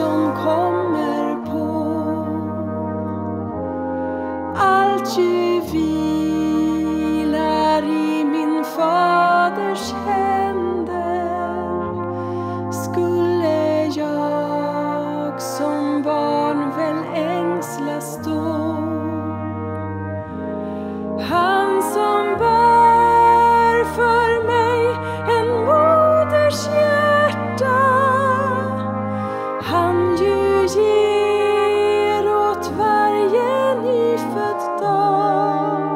som kommer på. Allt ju vilar i min faders händer. Skulle jag som barn väl ängslas då? Han som bär för mig en moders hjärta, han ju ger åt varje nyfödd dag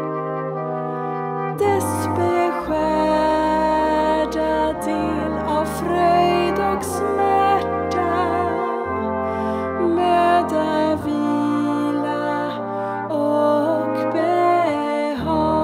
dess beskärda del av fröjd och smärta, möda, vila och behag.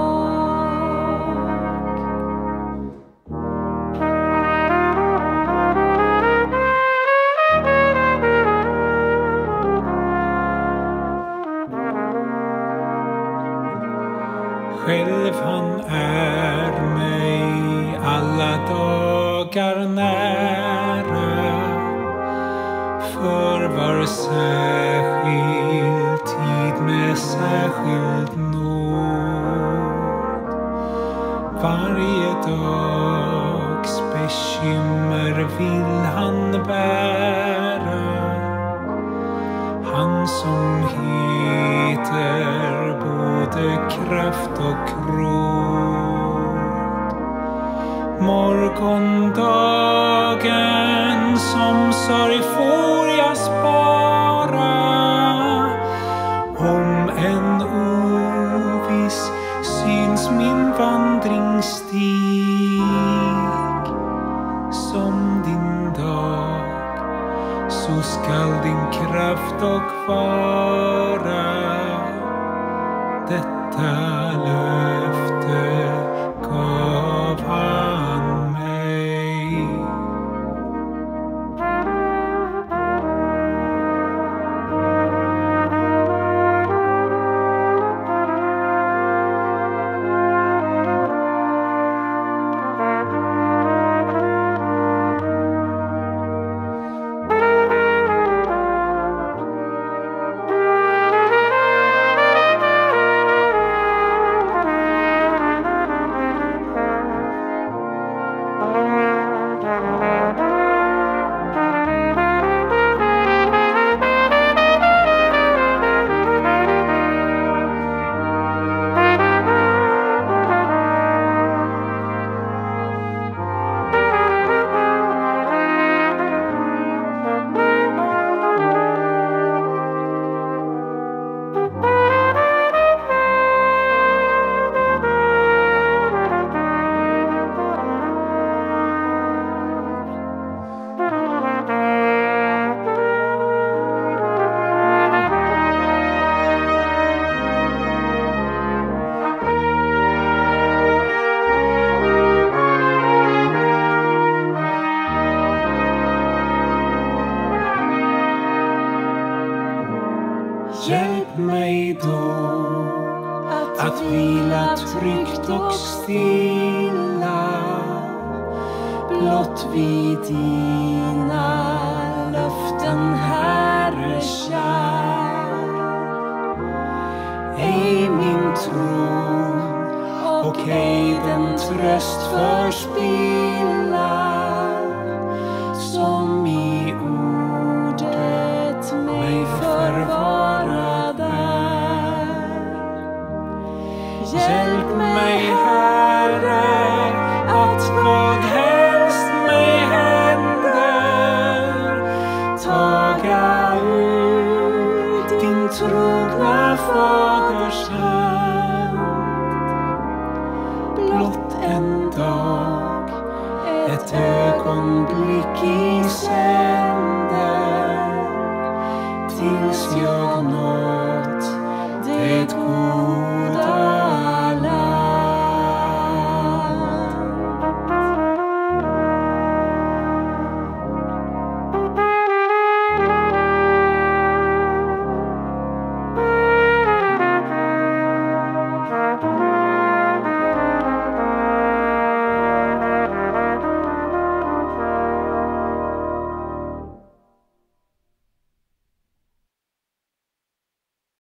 Själv han är mig alla dagar nära, för var särskild tid med särskild nåd. Varje dags bekymmer vill han bära, han som heter både kraft och råd. Morgondagen som sorg får jag spara, om en oviss syns min vandringsstig. Som din dag så skall din kraft och vara. Detta löfte gav han mig. Hjälp mig då att vila tryggt och stilla, blott vid dina löften, Herre kär. Ej min tron och ej den tröst förspilla, som i ordet mig förvara där. Hjälp mig, Herre, att vad helst mig händer, taga ut din trogna faders hand. Blott en dag, ett ögonblick i sänder, tills jag nått det goda.